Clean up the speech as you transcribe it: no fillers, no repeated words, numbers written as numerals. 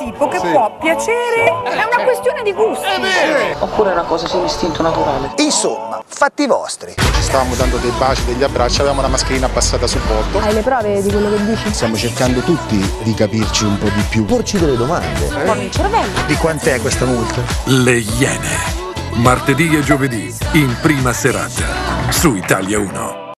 tipo che può piacere, è una questione di gusti. Oppure è una cosa sull'istinto naturale. Insomma, fatti vostri. Ci stavamo dando dei baci, degli abbracci, avevamo una mascherina abbassata sul volto. Hai le prove di quello che dici? Stiamo cercando tutti di capirci un po' di più. Porci delle domande. Con il cervello. Di quant'è questa multa? Le Iene. Martedì e giovedì, in prima serata, su Italia 1.